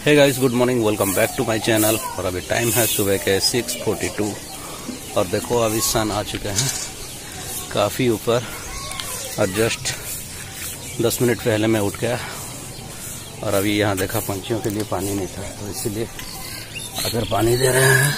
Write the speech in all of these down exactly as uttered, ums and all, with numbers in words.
Hey guys, good morning, welcome back to my channel. और अभी time है सुबह के सिक्स फोर्टी टू और देखो अभी सन आ चुके हैं काफ़ी ऊपर। और जस्ट दस मिनट पहले मैं उठ गया और अभी यहाँ देखा पंछियों के लिए पानी नहीं था, तो इसीलिए अगर पानी दे रहे हैं।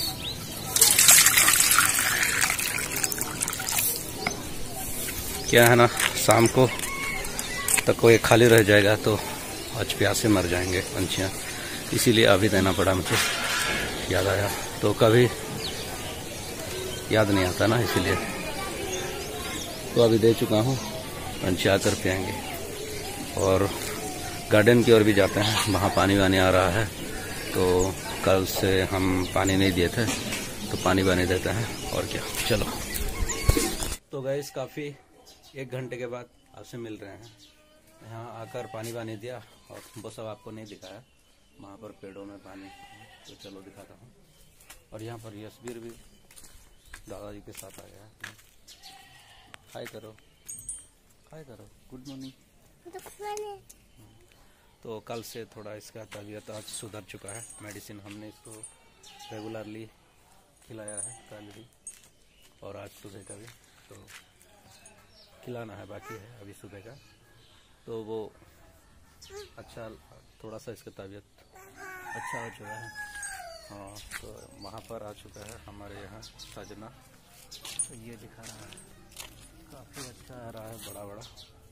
क्या है ना, शाम को तक कोई खाली रह जाएगा तो आज प्यासे मर जाएंगे पंछियाँ, इसीलिए अभी देना पड़ा मुझे। याद आया तो कभी याद नहीं आता ना, इसीलिए तो अभी दे चुका हूँ। पंछी आकर पिएंगे और गार्डन की ओर भी जाते हैं, वहाँ पानी वानी आ रहा है। तो कल से हम पानी नहीं दिए थे तो पानी वानी देते हैं और क्या। चलो तो गाइस, काफ़ी एक घंटे के बाद आपसे मिल रहे हैं। यहाँ आकर पानी वानी दिया और वो सब आपको नहीं दिखाया, वहाँ पर पेड़ों में पानी, तो चलो दिखाता हूँ। और यहाँ पर यशवीर भी दादाजी के साथ आ गया है। हाय करो, हाय करो, गुड मॉर्निंग। तो कल से थोड़ा इसका तबीयत आज सुधर चुका है। मेडिसिन हमने इसको रेगुलरली खिलाया है, कल भी और आज सुबह का भी, तो खिलाना है बाकी है अभी सुबह का। तो वो अच्छा, थोड़ा सा इसका तबीयत अच्छा हो चुका है। हाँ, तो वहाँ पर आ चुका है हमारे यहाँ सजना, तो ये दिखा रहा है, काफ़ी अच्छा आ रहा है, बड़ा बड़ा।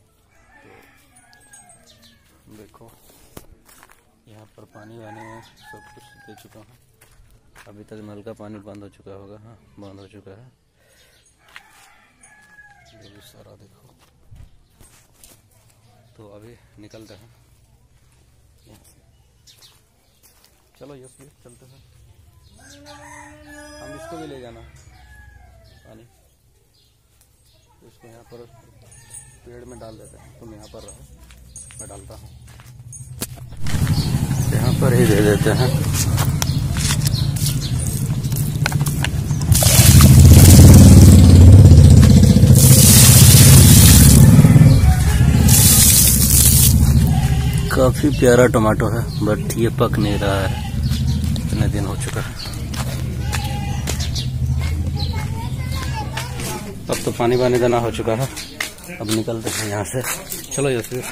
तो देखो यहाँ पर पानी वानी में सब कुछ दे चुका हूँ। अभी तक नल का पानी बंद हो चुका होगा। हाँ, बंद हो चुका है। ये भी सारा देखो। तो अभी निकलते हैं, चलो यस भी चलते हैं। हम इसको भी ले जाना पानी, तो इसको यहाँ पर पेड़ में डाल देते हैं। तुम यहाँ पर रहो, मैं डालता हूँ, यहाँ पर ही दे देते हैं। काफी प्यारा टमाटो है, बट ये पक नहीं रहा है, इतने दिन हो चुका है। अब तो पानी वानी देना हो चुका है, अब निकलते हैं यहाँ से। चलो ये फिर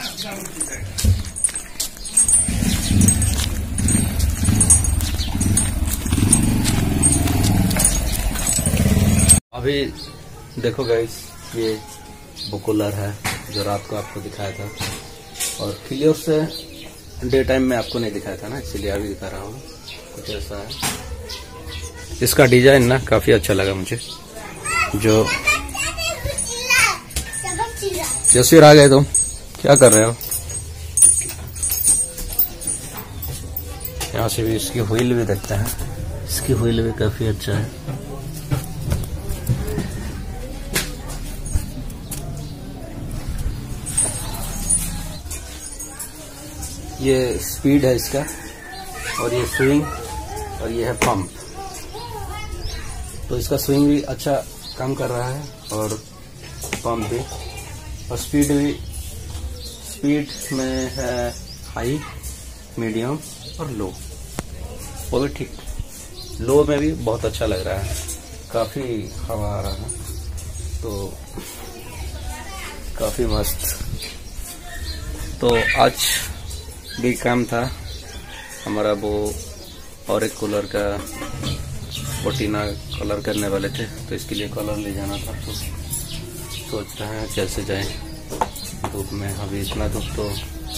अभी देखो गाइस, ये बकुलर है जो रात को आपको दिखाया था, और क्लियर से डे टाइम में आपको नहीं दिखाया था ना, इसीलिए अभी दिखा रहा हूँ। कुछ ऐसा है, इसका डिजाइन ना काफी अच्छा लगा मुझे। जो जसवीर आ गए, तुम क्या कर रहे हो? यहाँ से भी इसकी व्हील भी देखते हैं, इसकी व्हील भी काफी अच्छा है। ये स्पीड है इसका, और ये स्विंग, और ये है पंप। तो इसका स्विंग भी अच्छा काम कर रहा है और पंप भी, और स्पीड भी, स्पीड में है हाई, मीडियम और लो, वो भी ठीक। लो में भी बहुत अच्छा लग रहा है, काफ़ी हवा आ रहा है, तो काफ़ी मस्त। तो आज भी काम था हमारा, वो और एक कूलर का पोटीना कलर करने वाले थे, तो इसके लिए कलर ले जाना था। तो सोच रहे हैं कैसे जाएं धूप में। अभी इतना धूप तो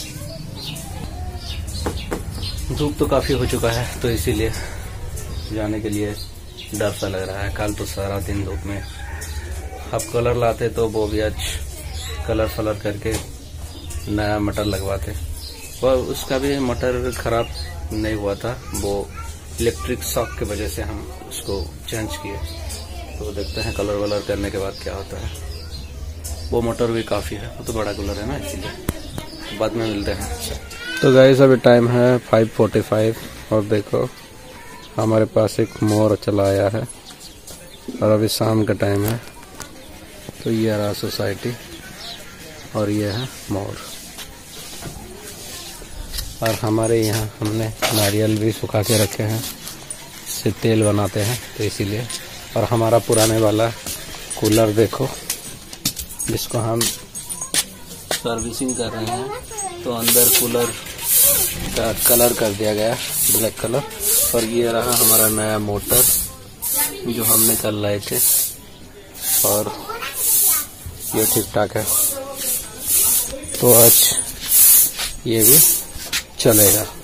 धूप तो काफ़ी हो चुका है, तो इसीलिए जाने के लिए डर सा लग रहा है। कल तो सारा दिन धूप में, अब कलर लाते तो वो भी आज कलर फलर करके नया मटर लगवाते, और उसका भी मोटर खराब नहीं हुआ था, वो इलेक्ट्रिक शॉक की वजह से हम उसको चेंज किए। तो देखते हैं कलर वलर करने के बाद क्या होता है। वो मोटर भी काफ़ी है, वो तो बड़ा कूलर है ना, इसीलिए बाद में मिलते हैं। तो गाइस, अभी टाइम है फाइव फोर्टी फाइव और देखो हमारे पास एक मोर चला आया है, और अभी शाम का टाइम है। तो ये रहा सोसाइटी और ये है मोर। और हमारे यहाँ हमने नारियल भी सुखा के रखे हैं, इससे तेल बनाते हैं तो इसीलिए। और हमारा पुराने वाला कूलर देखो, जिसको हम सर्विसिंग कर रहे हैं, तो अंदर कूलर का कलर कर दिया गया ब्लैक कलर। और ये रहा हमारा नया मोटर जो हमने कल लाए थे, और ये ठीक ठाक है, तो आज ये भी चलेगा।